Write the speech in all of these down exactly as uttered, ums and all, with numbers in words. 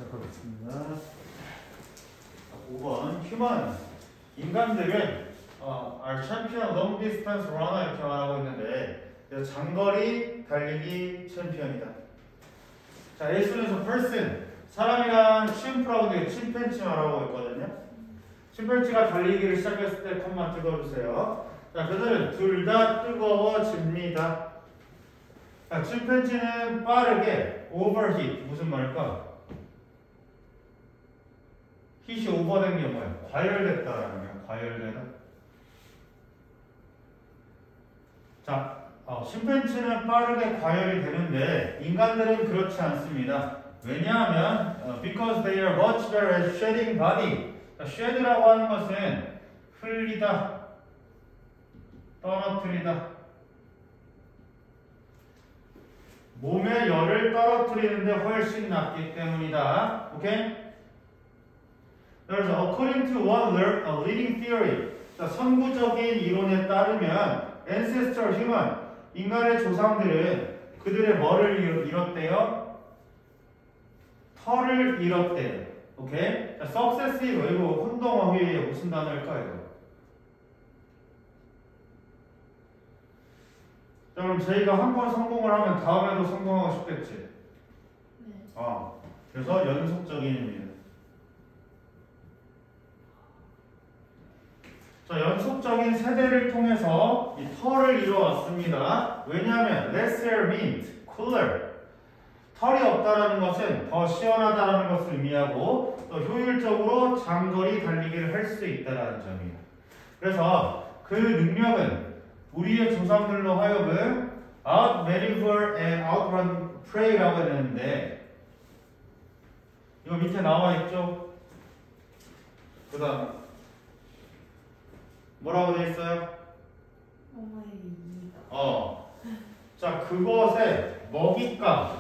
시작하겠습니다. 오 번 휴먼 인간들은 어, are champion long distance runner 이렇게 말하고 있는데 장거리 달리기 챔피언이다. 자, 예수에서 person 사람이란 chim프라고 되게 침팬치 말하고 있거든요. 침팬치가 달리기를 시작했을 때 컴만 찍어주세요. 자, 그들은 둘 다 뜨거워집니다. 자, 침팬치는 빠르게 overheat 무슨 말일까? hit이 오버된 게 뭐야? 과열됐다라는 거야. 과열되다. 자, 어, 침팬치는 빠르게 과열이 되는데 인간들은 그렇지 않습니다. 왜냐하면 어, because they are much better at shedding body. 자, shed라고 하는 것은 흘리다, 떨어뜨리다. 몸의 열을 떨어뜨리는데 훨씬 낫기 때문이다. 오케이? 그래서 according to one leading theory, 자, 선구적인 이론에 따르면 ancestor human, 인간의 조상들은 그들의 뭐를 잃었대요? 털을 잃었대요. 오케이? 자, successive, 이거 혼동어휘에 무슨 단어일까요? 자, 그럼 저희가 한 번 성공을 하면 다음에도 성공하고 싶겠지? 네. 어, 그래서 연속적인입니다. 자, 연속적인 세대를 통해서 이 털을 이뤄왔습니다. 왜냐하면 less air means cooler. 털이 없다라는 것은 더 시원하다라는 것을 의미하고 또 효율적으로 장거리 달리기를 할 수 있다라는 점이에요. 그래서 그 능력은 우리의 조상들로 하여금 outmaneuver and outrun prey라고 했는데 이거 밑에 나와 있죠? 그 다음 뭐라고 돼 있어요? 어머니입니다. 어. 자, 그것에 먹잇감.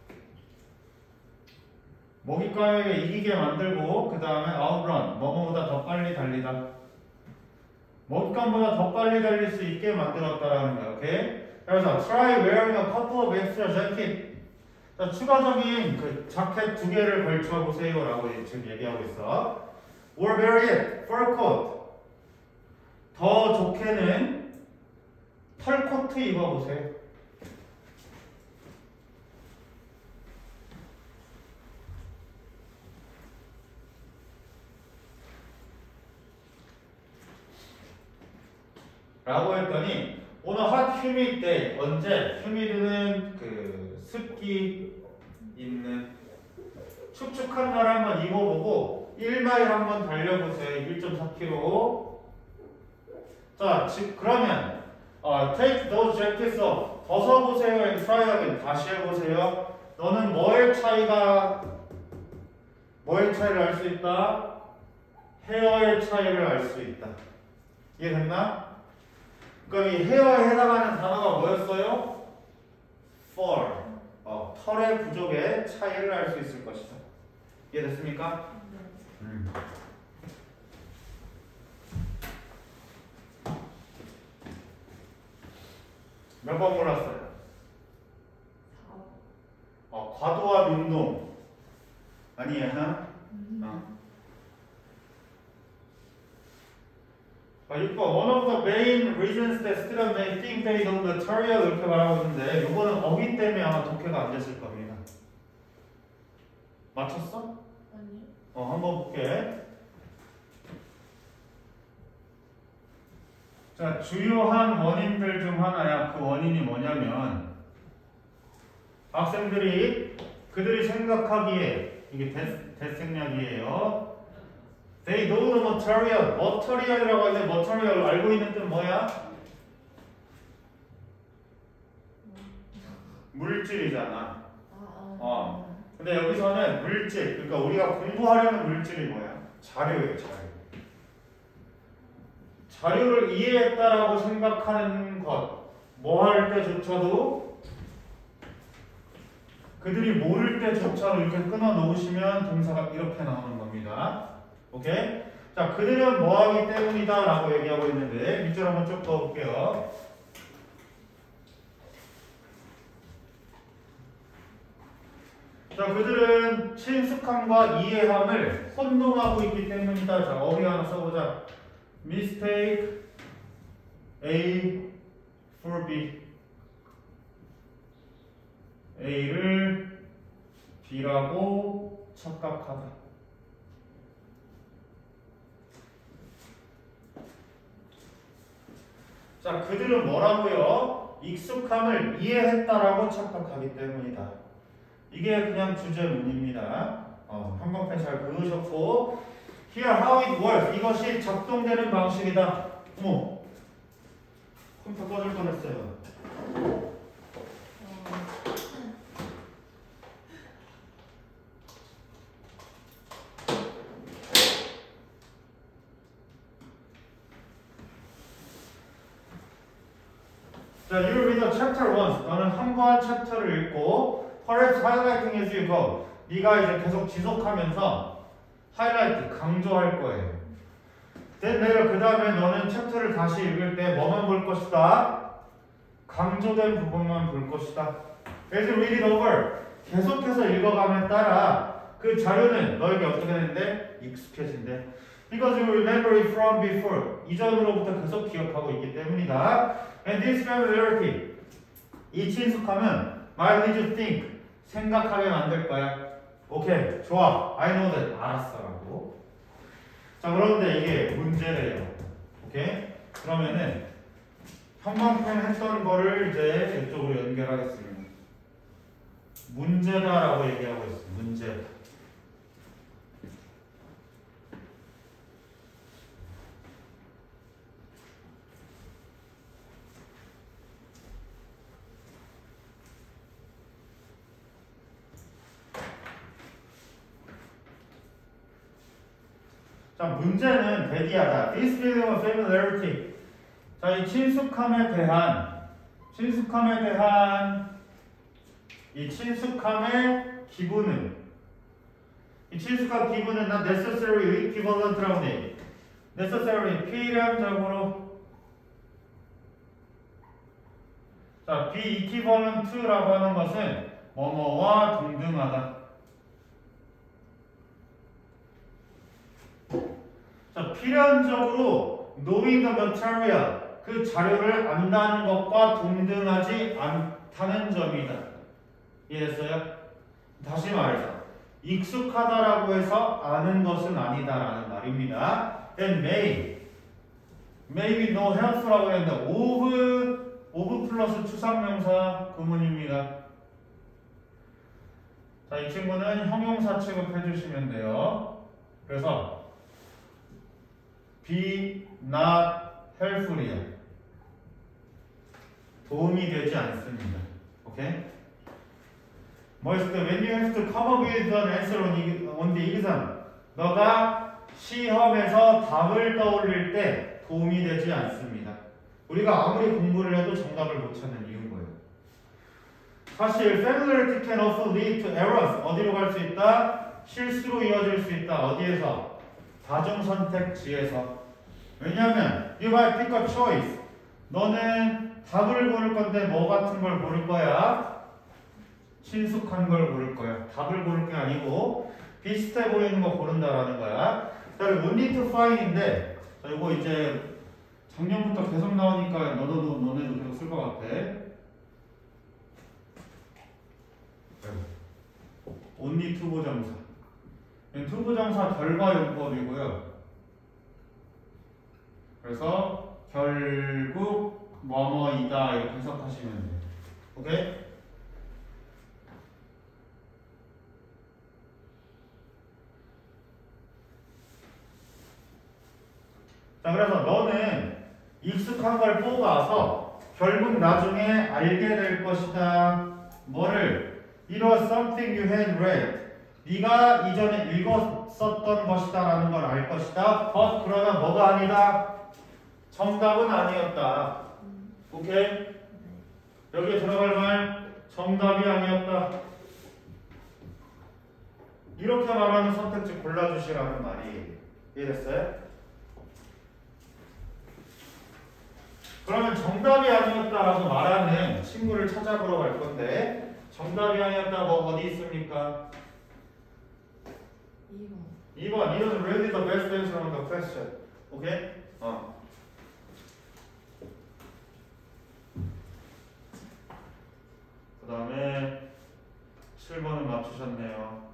먹잇감에게 이기게 만들고 그 다음에 outrun. 뭐뭐보다 더 빨리 달리다. 먹잇감보다 더 빨리 달릴 수 있게 만들었다라는 거야. 오케이? 그래서 try wearing a couple of extra jacket. 자, 추가적인 그 자켓 두 개를 걸쳐 보세요라고 지금 얘기하고 있어. or wear it, fur coat. 더 좋게는 털코트 입어보세요. 라고 했더니 오늘 hot humid day 언제? humid는 그 습기 있는 축축한 날 한번 입어보고 일 마일 한번 달려보세요. 일 점 사 킬로미터. 자, 즉 그러면 어, take those jackets off. 벗어보세요. and try again. 다시 해보세요. 너는 뭐의 차이가 뭐의 차이를 알 수 있다? 헤어의 차이를 알 수 있다. 이해됐나? 그럼 이 헤어에 해당하는 단어가 뭐였어요? fur. 어, 털의 부족의 차이를 알 수 있을 것이다. 이해됐습니까? 네. 음. 몇 번 골랐어요? 사. 어, 과도한 운동. 아니야? 음. 어. 아, 육 번. One of the main reasons that students may think they know material 이렇게 말하고 있는데 이거는 어휘 때문에 아마 독해가 안 됐을 겁니다. 맞췄어? 아니요. 어, 한번 볼게. 자, 주요한 원인들 중 하나야. 그 원인이 뭐냐면 학생들이 그들이 생각하기에 이게 대, 대생략이에요. They know the material. material이라고 하는데 material 알고 있는 뜻 뭐야? 물질이잖아. 아, 아. 어. 근데 여기서는 물질, 그러니까 우리가 공부하려는 물질이 뭐야? 자료예요, 자료. 자료를 이해했다라고 생각하는 것, 뭐 할 때조차도 그들이 모를 때조차도 이렇게 끊어 놓으시면 동사가 이렇게 나오는 겁니다. 오케이? 자, 그들은 뭐 하기 때문이다 라고 얘기하고 있는데 밑줄 한번 쭉 그어볼게요. 자, 그들은 친숙함과 이해함을 혼동하고 있기 때문이다. 자, 어휘 하나 써보자. Mistake A for B. A를 B라고 착각하다. 자, 그들은 뭐라고요? 익숙함을 이해했다라고 착각하기 때문이다. 이게 그냥 주제문입니다. 어, 한번편 잘 그으셨고, Here how it works. 이것이 작동되는 방식이다. 어머, 컴퓨터 꺼질 뻔했어요. 자, you read the chapter once. 너는 한 번 챕터를 읽고, perhaps highlighting as you go. 네가 이제 계속 지속하면서 하이라이트, 강조할 거예요. then later 그 다음에 너는 챕터를 다시 읽을 때 뭐만 볼 것이다? 강조된 부분만 볼 것이다. as you read it over. 계속해서 읽어가면 따라 그 자료는 너에게 어떻게 되는데? 익숙해진대. Because you remember it from before. 이전으로부터 계속 기억하고 있기 때문이다. And this familiarity. 이 친숙함은 might lead you to think. 생각하게 만들 거야. 오케이, 좋아. I know that. 알았어라고. 자, 그런데 이게 문제래요. 오케이? 그러면은 형광펜 했던 거를 이제 이쪽으로 연결하겠습니다. 문제다라고 얘기하고 있어. 문제. 자, 문제는 대기하다. This feeling of familiarity. 자, 이 친숙함에 대한 친숙함에 대한 이 친숙함의 기분은 이 친숙한 기분은 난 necessary equivalent라고 돼. necessary 필연적으로 자, be equivalent라고 하는 것은 뭐뭐와 동등하다. 자, 필연적으로 knowing the material, 그 자료를 안다는 것과 동등하지 않다는 점이다. 이해됐어요? 다시 말해서 익숙하다라고 해서 아는 것은 아니다라는 말입니다. Then may, maybe no helpful라고 했는데 of, of 플러스 추상명사 구문입니다. 자, 이 친구는 형용사 취급해 주시면 돼요. 그래서 be not helpful이야. 도움이 되지 않습니다. 오케이? 뭐였을 때 when you have to come up with an answer on the exam, 너가 시험에서 답을 떠올릴 때 도움이 되지 않습니다. 우리가 아무리 공부를 해도 정답을 못 찾는 이유인 거예요. 사실 familiarity can also lead to errors. 어디로 갈 수 있다? 실수로 이어질 수 있다. 어디에서? 다중선택지에서. 왜냐하면 you might pick a choice. 너는 답을 고를 건데 뭐 같은 걸 고를 거야? 친숙한 걸 고를 거야. 답을 고를 게 아니고 비슷해 보이는 거 고른다라는 거야. 자, we need to find인데 자, 이거 이제 작년부터 계속 나오니까 너도 너네도 계속 쓸 것 같아. only 투부정사. 투부정사 결과용법이고요. 그래서 결국 뭐뭐이다 이렇게 해석하시면 돼요. 오케이? 자, 그래서 너는 익숙한 걸 뽑아서 결국 나중에 알게 될 것이다. 뭐를? It was something you had read. 네가 이전에 읽었었던 것이다 라는 걸 알 것이다. but 그러나 뭐가 아니다? 정답은 아니었다. 오케이? 여기에 들어갈 말 정답이 아니었다. 이렇게 말하는 선택지 골라주시라는 말이 이해됐어요? 그러면 정답이 아니었다라고 말하는 친구를 찾아보러 갈 건데 정답이 아니었다고 어디 있습니까? 이 번. 이 번. It was really the best answer on the question. 오케이? 어. 그 다음에 칠 번은 맞추셨네요.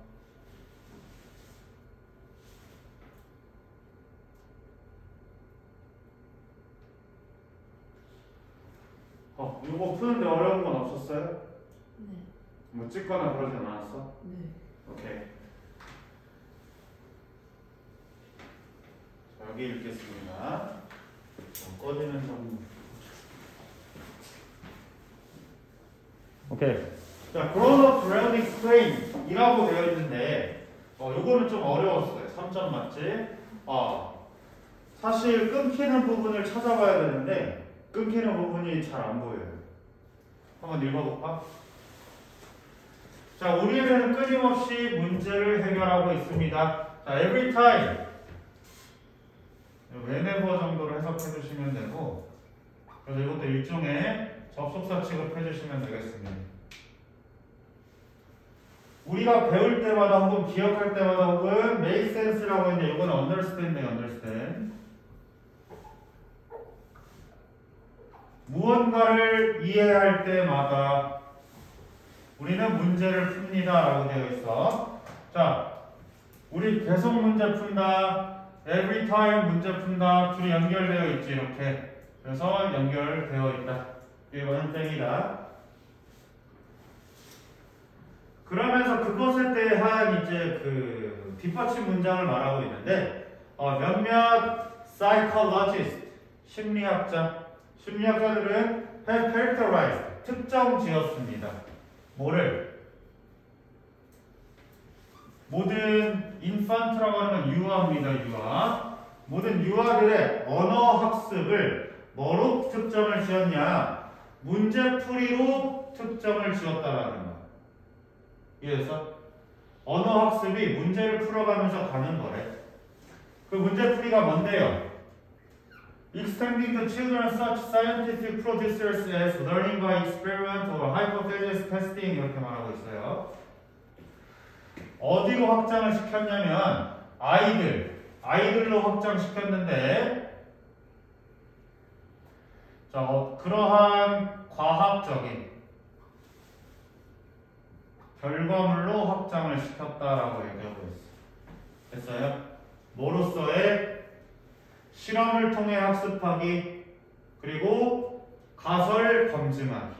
어, 이거 푸는데 어려운 건 없었어요? 네. 뭐 찍거나 그러진 않았어? 네. 오케이. 자, 여기 읽겠습니다. 어, 꺼지는 점. 오케이. 자, grown-up learn explain 이라고 되어 있는데, 어, 요거는 좀 어려웠어요. 삼 점 맞지? 어, 사실 끊기는 부분을 찾아봐야 되는데, 끊기는 부분이 잘 안 보여요. 한번 읽어볼까? 자, 우리는 끊임없이 문제를 해결하고 있습니다. 자, every time. whenever 정도로 해석해 주시면 되고, 그래서 이것도 일종의 접속사 취급해 주시면 되겠습니다. 우리가 배울 때마다 혹은 기억할 때마다 혹은 make sense라고 했는데 이거는 understand네, understand. 무언가를 이해할 때마다 우리는 문제를 풉니다 라고 되어 있어. 자, 우리 계속 문제 푼다, every time 문제 푼다, 둘이 연결되어 있지 이렇게. 그래서 연결되어 있다. 이거는 땡이다. 그러면서 그것에 대한 이제 그 뒷받침 문장을 말하고 있는데, 어, 몇몇 psychologist, 심리학자, 심리학자들은 have characterized, 특정 지었습니다. 뭐를? 모든 인fan트라고 하는 건 유아입니다. 유아. 모든 유아들의 언어 학습을 뭐로 특정을 지었냐? 문제풀이로 특정을 지었다라는 거야. 이해했어? 언어 학습이 문제를 풀어가면서 가는 거래. 그 문제풀이가 뭔데요? Extending the children such scientific procedures as learning by experiment or hypothesis testing 이렇게 말하고 있어요. 어디로 확장을 시켰냐면 아이들, 아이들로 확장시켰는데, 자, 어, 그러한 과학적인 결과물로 확장을 시켰다라고 얘기하고 있어. 됐어요? 뭐로서의 실험을 통해 학습하기, 그리고 가설 검증하기.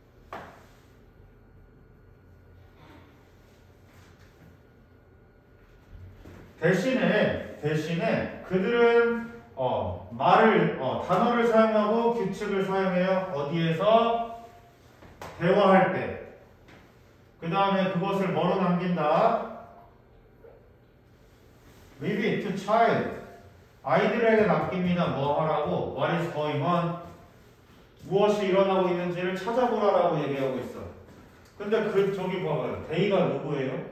대신에 대신에 그들은 어, 말을 어, 단어를 사용하고 규칙을 사용해요. 어디에서? 대화할 때. 그 다음에 그것을 뭐로 남긴다? Leave it to child. 아이들에게 맡깁니다. 뭐 하라고? What is going on? 무엇이 일어나고 있는지를 찾아보라라고 얘기하고 있어. 근데 그 저기 봐봐요. they가 누구예요?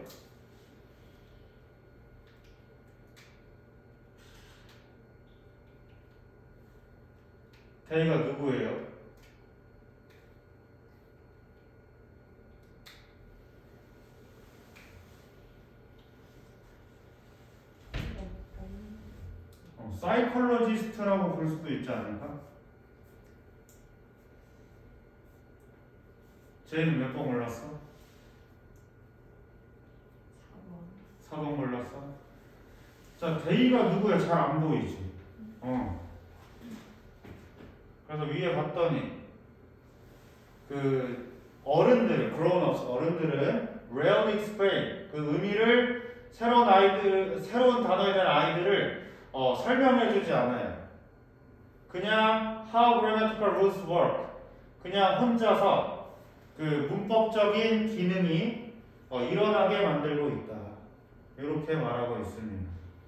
they가 누구예요? 어, 사이콜로지스트라고 볼 수도 있지 않을까? 쟤는 몇 번 골랐어? 사 번 골랐어? 자, 데이가 누구야? 잘 안 보이지? 어. 그래서 위에 봤더니 그 어른들, grown-ups, 어른들은 rarely explain, 그 의미를 새로운 아이들, 새로운 단어에 대한 아이들을 어, 설명해주지 않아요. 그냥 how grammatical rules work, 그냥 혼자서 그 문법적인 기능이 어, 일어나게 만들고 있다. 이렇게 말하고 있습니다.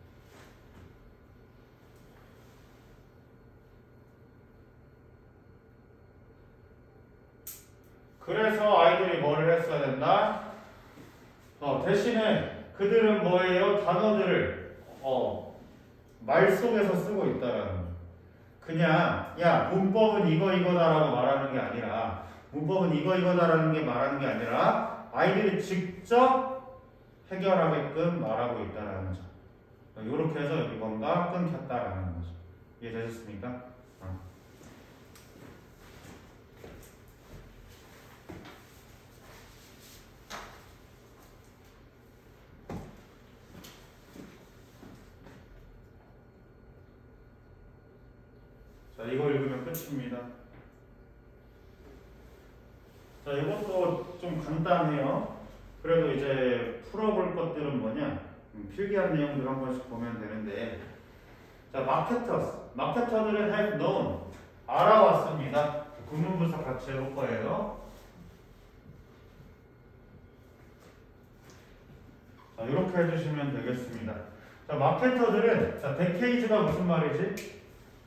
그래서 아이들이 뭐를 했어야 된다? 어, 대신에 그들은 뭐예요? 단어들을 어, 말 속에서 쓰고 있다라는 거예요. 그냥 야 문법은 이거 이거다라고 말하는 게 아니라, 문법은 이거 이거다라는 게 말하는 게 아니라 아이들이 직접 해결하게끔 말하고 있다는 점. 이렇게 해서 이건가 끊겼다라는 거죠. 이해되셨습니까? 어. 자, 이거 읽으면 끝입니다. 자, 이것도 좀 간단해요. 그래도 이제 풀어볼 것들은 뭐냐? 음, 필기한 내용들 한 번씩 보면 되는데, 자, 마케터스. 마케터들은 have known. 알아왔습니다. 구문분석 같이 해볼 거예요. 자, 이렇게 해주시면 되겠습니다. 자, 마케터들은, 자, 데케이즈가 무슨 말이지?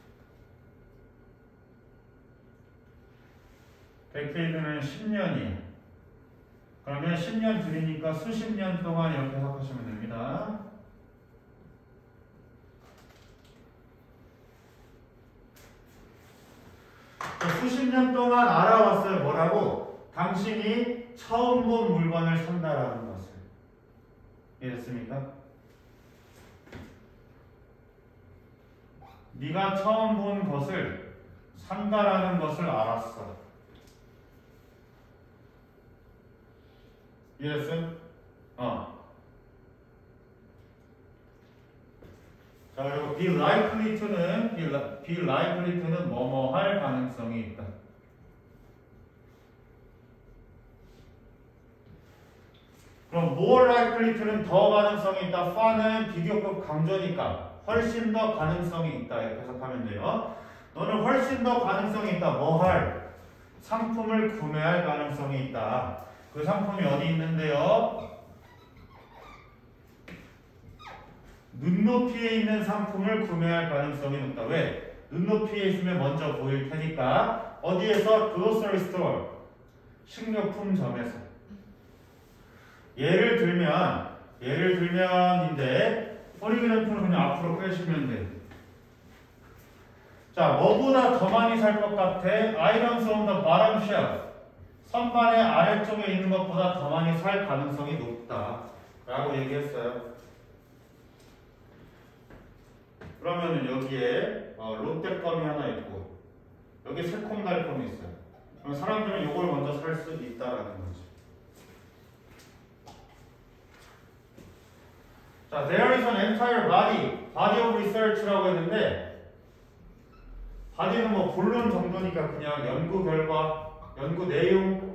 데케이드는 십 년이에요. 그러면 십 년 들이니까 수십 년 동안 이렇게 해석하시면 됩니다. 수십 년 동안 알아왔어요. 뭐라고? 당신이 처음 본 물건을 산다라는 것을. 이해됐습니까? 네가 처음 본 것을 산다라는 것을 알았어. 이해됐음? 어. 자, 그리고 be likely to는 be, be likely to는 뭐뭐 할 가능성이 있다. 그럼 more likely to는 더 가능성이 있다. far는 비교급 강조니까 훨씬 더 가능성이 있다. 이렇게 해석하면 돼요. 너는 훨씬 더 가능성이 있다. 뭐 할? 상품을 구매할 가능성이 있다. 그 상품이 어디 있는데요? 눈높이에 있는 상품을 구매할 가능성이 높다. 왜? 눈높이에 있으면 먼저 보일 테니까. 어디에서? grocery store. 식료품점에서. 예를 들면, 예를 들면인데, 포리그래프를 그냥 앞으로 빼시면 돼. 자, 뭐보다 더 많이 살 것 같아? items on the bottom shelf. 선반의 아래쪽에 있는 것보다 더 많이 살 가능성이 높다. 라고 얘기했어요. 그러면은 여기에 어, 롯데껌이 하나 있고 여기 새콤달콤이 있어요. 그럼 사람들은 이걸 먼저 살 수 있다라는 거죠. 자, there is an entire body, body of research라고 했는데 body는 뭐 본론 정도니까 그냥 연구 결과, 연구 내용,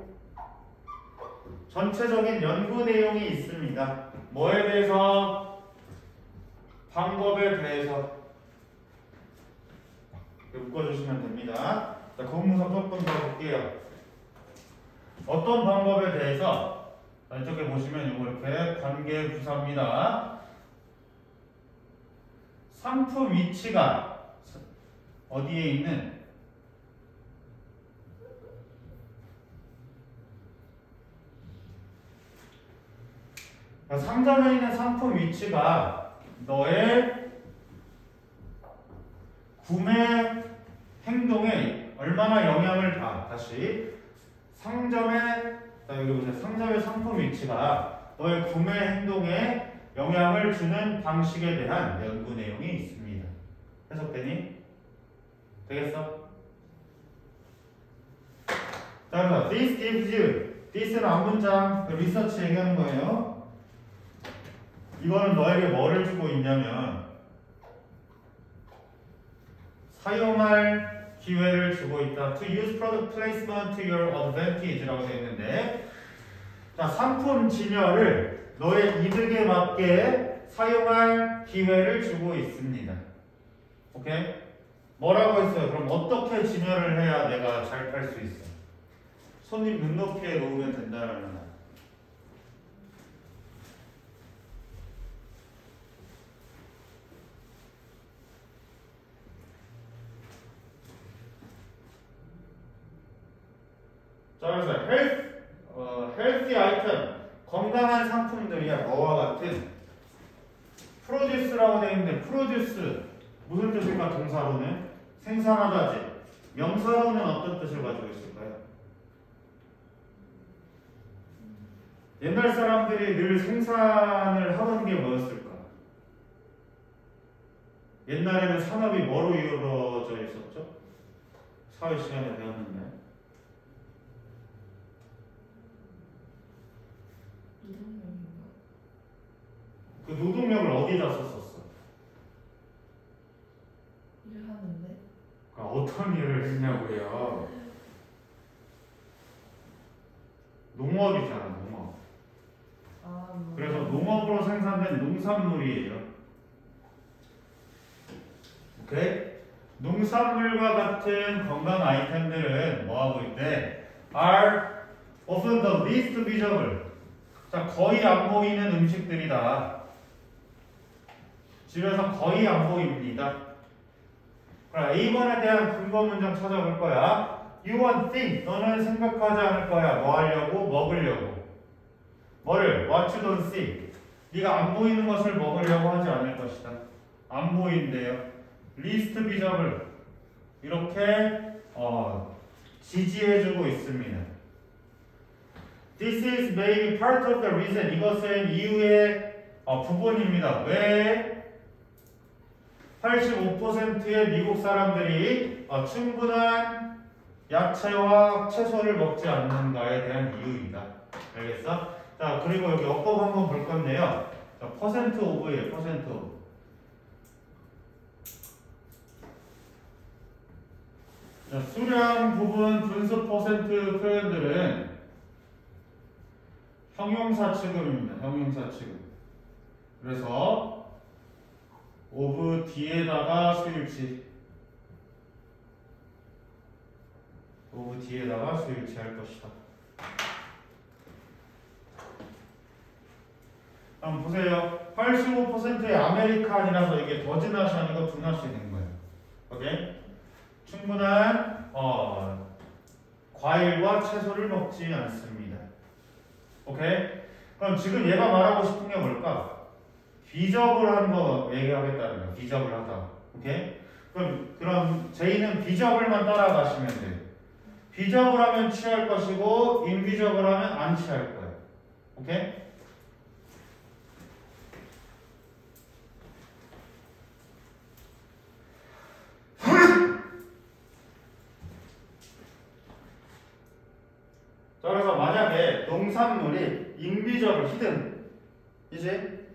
전체적인 연구 내용이 있습니다. 뭐에 대해서? 방법에 대해서. 묶어주시면 됩니다. 자, 구문서 조금 더 볼게요. 어떤 방법에 대해서? 자, 이쪽에 보시면 이거 이렇게 관계 부사입니다. 상품 위치가 어디에 있는? 상점에 있는 상품 위치가 너의 구매 행동에 얼마나 영향을 다 다시 상점의 자, 여기 보세요. 상점의 상품 위치가 너의 구매 행동에 영향을 주는 방식에 대한 연구 내용이 있습니다. 해석되니? 되겠어? 자, 그래서 this gives you this는 앞문장 리서치 얘기하는 거예요. 이거는 너에게 뭐를 주고 있냐면 사용할 기회를 주고 있다. To use product placement to your advantage라고 되어 있는데, 자, 상품 진열을 너의 이득에 맞게 사용할 기회를 주고 있습니다. 오케이? 뭐라고 했어요? 그럼 어떻게 진열을 해야 내가 잘 팔 수 있어? 손님 눈높이에 놓으면 된다는 말. 자, 그래서 헬스, 어, 헬스 아이템, 건강한 상품들이야. 뭐와 같은 프로듀스라고 되어 있는데, 프로듀스 무슨 뜻일까? 동사로는 생산하다지. 명사로는 어떤 뜻을 가지고 있을까요? 옛날 사람들이 늘 생산을 하던 게 뭐였을까? 옛날에는 산업이 뭐로 이루어져 있었죠? 사회 시간에 배웠는데. 노동력인가? 그 노동력을 어디다 썼었어? 일하는데? 그러니까 어떤 일을 했냐고요? 농업이잖아, 농업. 아, 뭐. 그래서 농업으로 생산된 농산물이에요. 오케이? 농산물과 같은 건강 아이템들은 뭐하고 있대? are often the least visible. 자, 거의 안 보이는 음식들이다. 집에서 거의 안 보입니다. 그럼 에이 번에 대한 근거 문장 찾아볼 거야. You won't think. 너는 생각하지 않을 거야. 뭐 하려고? 먹으려고. 뭐를? What you don't see. 네가 안 보이는 것을 먹으려고 하지 않을 것이다. 안 보인대요. Least visible. 이렇게 어, 지지해주고 있습니다. This is maybe part of the reason. 이것은 이유의 어, 부분입니다. 왜 팔십오 퍼센트의 미국 사람들이 어, 충분한 야채와 채소를 먹지 않는가에 대한 이유이다. 알겠어? 자, 그리고 여기 어법 한번 볼 건데요. 자, 퍼센트 오브예요. 퍼센트 오브. 자, 수량, 부분, 분수 퍼센트 표현들은 형용사 취급입니다. 형용사 취급. 그래서 오브 뒤에다가 수일치. 오브 뒤에다가 수일치 할 것이다. 한번 보세요. 팔십오 퍼센트의 아메리칸이라서 이게 더즈낫이 아니고 두낫이 된 거예요. 오케이? 충분한 어, 과일과 채소를 먹지 않습니다. 오케이? 그럼 지금 얘가 말하고 싶은 게 뭘까? 비접을한 거 얘기하겠다는 거야. 비접을 하다. 오케이? 그럼 그럼 제이는 비접을만 따라가시면 돼요. 비접을 하면 취할 것이고 인비접을 하면 안 취할 거예요. 오케이? 자, 그래서 만약에 농산물이 인비접을 히든 이제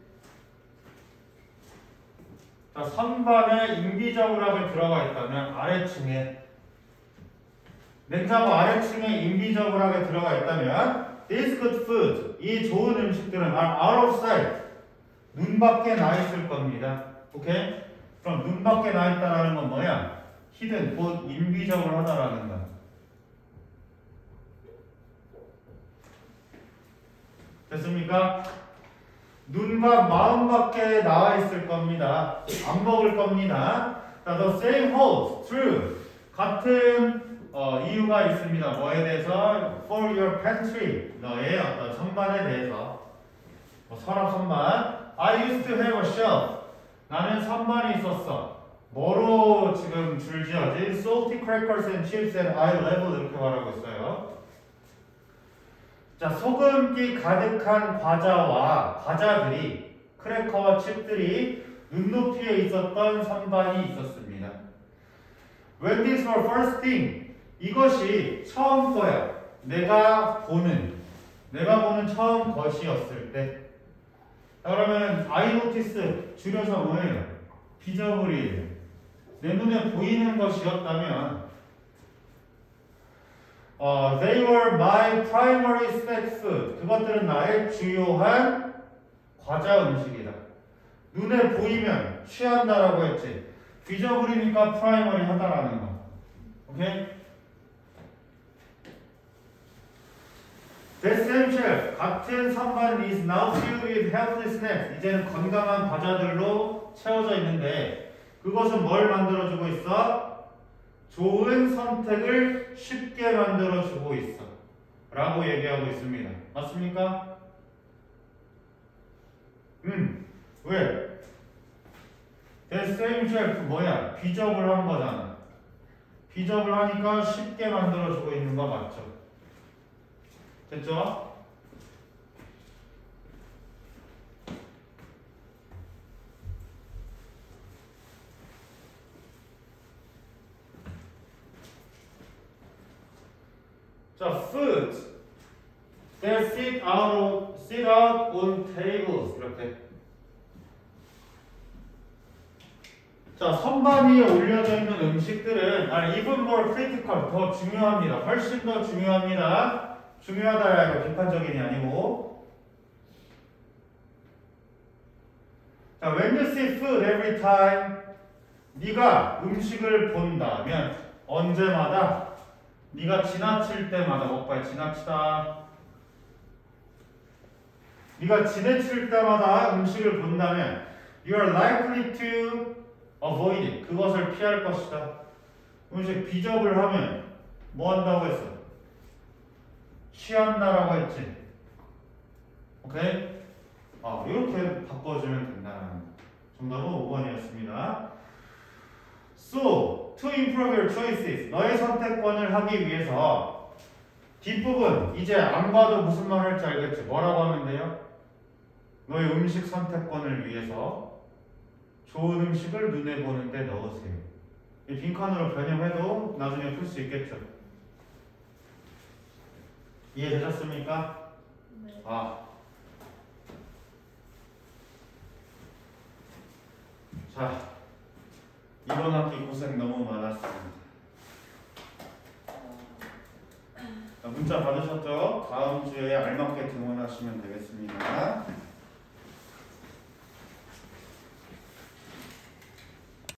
자, 선반에 인비저블하게 들어가 있다면 아래층에 냉장고 아래층에 인비저블하게 들어가 있다면 These good food, 이 좋은 음식들은 are out of sight, 눈 밖에 나 있을 겁니다. 오케이? 그럼 눈 밖에 나 있다라는 건 뭐야? hidden, 곧 인비저블 하다라는 거야. 됐습니까? 눈과 마음 밖에 나와 있을 겁니다. 안 먹을 겁니다. 자, the same holds true. 같은 어, 이유가 있습니다. 뭐에 대해서? For your pantry. 너의 어떤 선반에 대해서. 뭐 서랍 선반. I used to have a shelf. 나는 선반이 있었어. 뭐로 지금 줄지어지? Salty crackers and chips at eye level 이렇게 말하고 있어요. 자, 소금기 가득한 과자와 과자들이 크래커와 칩들이 눈높이에 있었던 선반이 있었습니다. When these were first thing, 이것이 처음 거야. 내가 보는, 내가 보는 처음 것이었을 때. 자, 그러면 I notice 줄여서 뭐예요? 비저블이에요. 내 눈에 보이는 것이었다면 어, they were my primary snack food. 그것들은 나의 주요한 과자 음식이다. 눈에 보이면 취한다라고 했지. 비저블이니까 primary 하다라는 거. 오케이? The same shelf, 같은 선반 is now filled with healthy snacks. 이제는 건강한 과자들로 채워져 있는데 그것은 뭘 만들어주고 있어? 좋은 선택을 쉽게 만들어주고 있어 라고 얘기하고 있습니다. 맞습니까? 음, 왜? The same shelf 뭐야? 비접을 한 거잖아. 비접을 하니까 쉽게 만들어주고 있는 거 맞죠? 됐죠? 자, food that sit out, sit out on tables. 이렇게. 자, 선반 위에 올려져 있는 음식들은 아니, even more critical, 더 중요합니다. 훨씬 더 중요합니다. 중요하다야 이거 비판적인이 아니고. 자, when you see food every time, 네가 음식을 본다면 언제마다, 네가 지나칠 때마다, 먹발 지나치다. 네가 지나칠 때마다 음식을 본다면 you are likely to avoid it. 그것을 피할 것이다. 음식 비접을 하면 뭐 한다고 했어? 취한다라고 했지. 오케이? 아, 이렇게 바꿔주면 된다는 정답은 오 번이었습니다. So, to improve your choices. 너의 선택권을 하기 위해서 뒷부분 이제 안 봐도 무슨 말 할지 알겠지? 뭐라고 하면 돼요? 너의 음식 선택권을 위해서 좋은 음식을 눈에 보는데 넣으세요. 이 빈칸으로 변형해도 나중에 풀 수 있겠죠. 이해되셨습니까? 네. 아. 자, 이번 학기 고생 너무 많았습니다. 자, 문자 받으셨죠? 다음 주에 알맞게 등원하시면 되겠습니다.